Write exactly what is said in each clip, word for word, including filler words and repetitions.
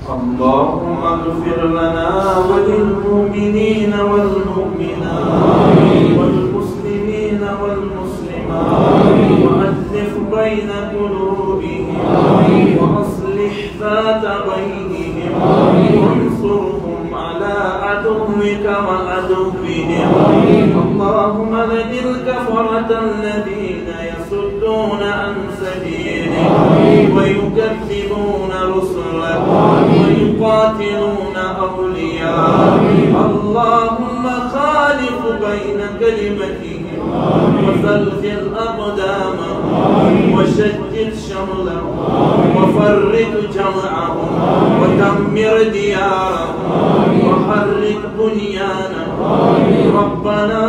اللهم اغفر لنا وللمؤمنين والمؤمنات والمسلمين والمسلمات وألف بين قلوبهم وأصلح ذات بينهم وانصرهم على عدوك وعدوهم. اللهم لئن الكفرة الذين يصدون عن سبيلك ويكذبون رسلك ويقاتلون أولياءك اللهم خالف بين كلمتهم وزلزل أقدامهم وشتت شملهم وفرق جمعهم ودمر ديارهم وحرك بنيانهم. ربنا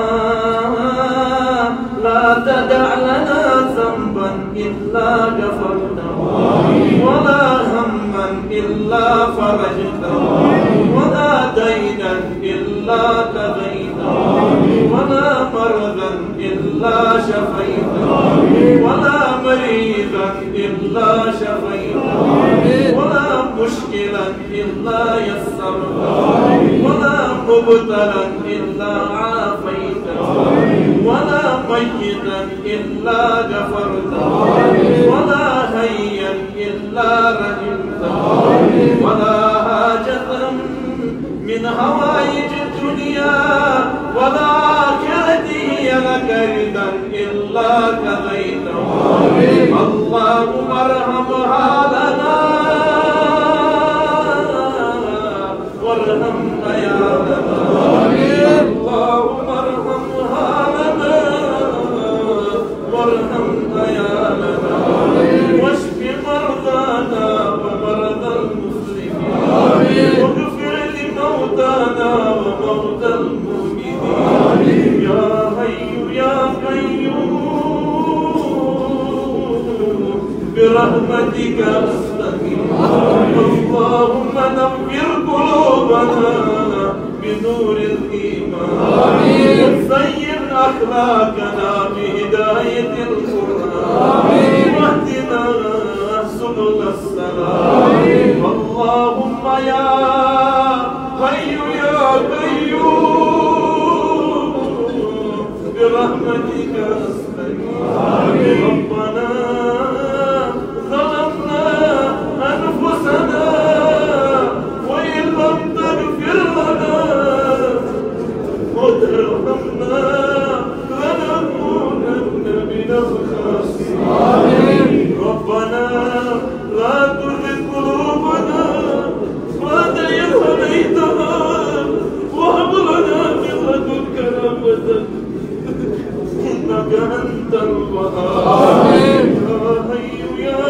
لا تدع لنا ذنبا إلا غفرته ولا هما إلا فرجته ولا دينا إلا قضيته ولا مرضا إلا شفيته ولا مريضا إلا شفيته ولا مشكلا إلا يسرته ولا مبتلا إلا عافيته ولا ميتا إلا غفرته ولا هيا إلا رحمته ولا حاجة من هوائج الدنيا ولا آخرة هي لك رضا إلا قضيته. اللهم ارحمها لنا وارحم عيالنا. اللهم ارحمها لنا وارحم عيالنا واشف مرضانا ومرضى المسلمين واغفر لموتانا وموتى المؤمنين. يا حي يا قيوم برحمتك أستغيث. اللهم نور قلوبنا بنور الإيمان وزين أخلاقنا بهداية القرآن واهدنا سبل السلام. اللهم يا حي يا قيوم برحمتك أستغيث. ربنا ظلمنا أنفسنا وإن لم تغفر لنا وترحمنا لنكونن من الخاسرين. ربنا لا تزغ قلوبنا بعد إذ هديتنا وهب لنا من لدنك رحمة إنك أنت الوهاب. يا حي يا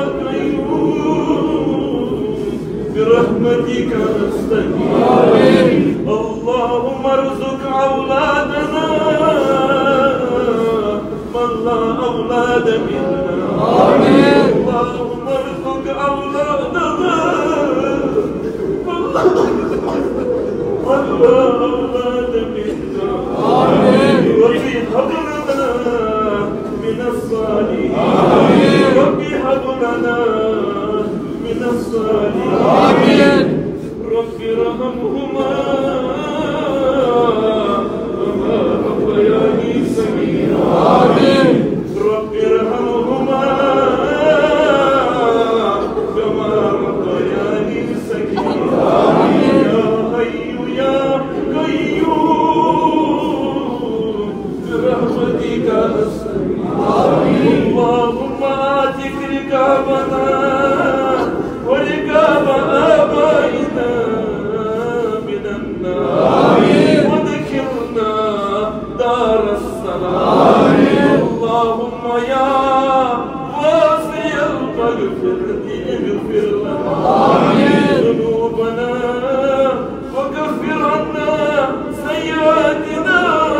قيوم برحمتك أستغيث. اللهم ارزق أولادنا من لا أولاد منا. اللهم ارزق أولادنا من لا أولاد منا. ربي هب لنا من الصالحين. ربي هب لنا من الصالحين. ربي ارحمهما كما ربياني صغيرا. ربي ارحمهما كما ربياني صغيرا. يا حي يا قيوم برحمتك أستغيث. اللهم آتك رقابنا ورقاب آبائنا من النار وادخلنا دار السلام. اللهم يا واسع المغفرة اغفر لنا ذنوبنا وكفر عنا سيئاتنا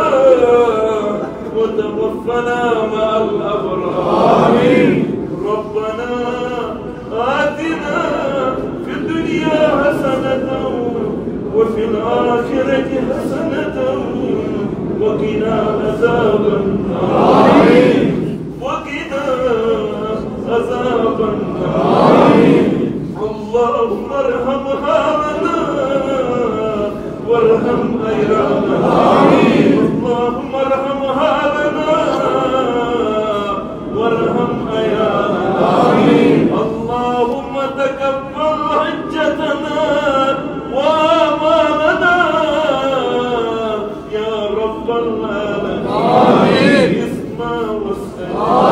وتوفنا مع الأبرار. ربنا آتنا في الدنيا حسنة وفي الآخرة حسنة وقنا عذاب النار. وقنا عذاب النار. اللهم ارحم حالنا وارحم أيامنا. اللهم ارحم حالنا وارحم أيامنا. اللهم تقبل حجتنا وأعمالنا يا رب العالمين. اسمع واستجب